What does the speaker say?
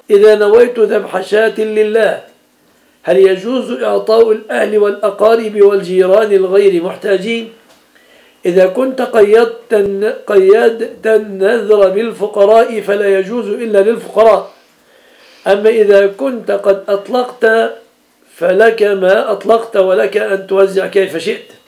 إذا نويت ذبح شاة لله هل يجوز إعطاء الأهل والأقارب والجيران الغير محتاجين؟ إذا كنت قيدت النذر بالفقراء فلا يجوز إلا للفقراء. أما إذا كنت قد أطلقت فلك ما أطلقت ولك أن توزع كيف شئت.